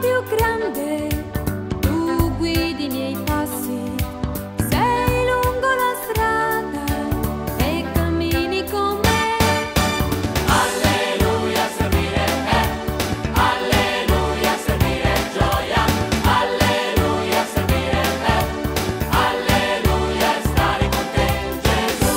più grande, tu guidi i miei passi, sei lungo la strada e cammini con me. Alleluia, servire è, alleluia, servire è gioia, alleluia, servire è, alleluia, stare con te, Gesù.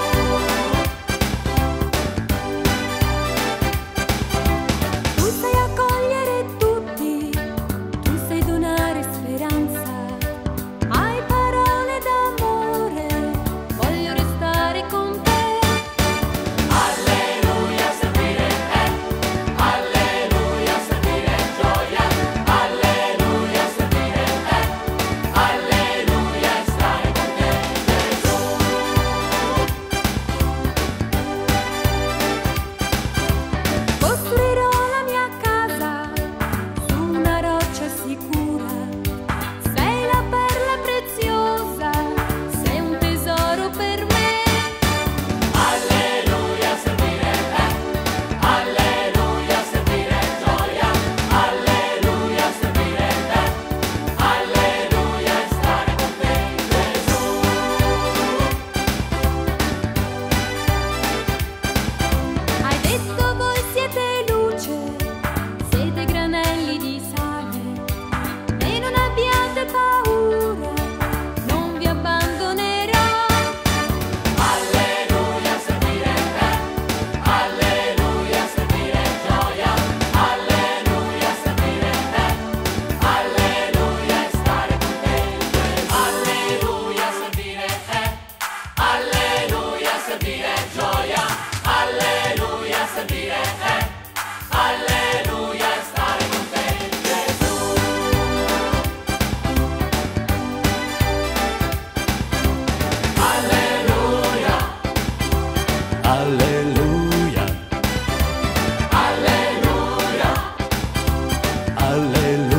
Tu sai accogliere tutti, tu sai donare speranza, hai parole d'amore, voglio restare con te. Alleluia, servire è, alleluia, servire è gioia, alleluia, servire è, alleluia, stare con te, Gesù. Costruirò la mia casa su una roccia sicura, sei la perla preziosa, sei un tesoro per me. Alleluia, servire è, alleluia, servire è gioia, alleluia, servire è, alleluia, stare con te, Gesù. Hai detto voi siete luce, siete granelli di sale, e non abbiate paura, non vi abbandonerò. Alleluia, servire è, alleluia, servire è gioia, alleluia, servire è, alleluia, stare con te, Gesù. Alleluia, servire è, alleluia, servire è gioia, alleluia, servire è, alleluia, stare con te, Gesù. Alleluia, Alleluia, alleluia. alleluia.